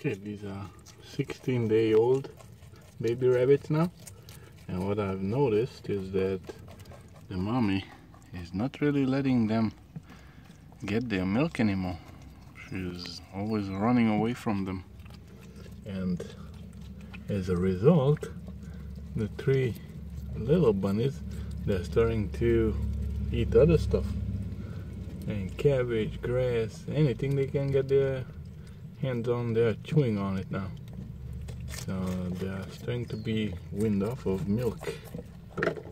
Okay, these are 16-day-old baby rabbits now, and what I've noticed is that the mommy is not really letting them get their milk anymore. She's always running away from them, and as a result, the three little bunnies, they're starting to eat other stuff, and cabbage, grass, anything they can get their hands on, they're chewing on it now. So they're starting to be weaned off of milk.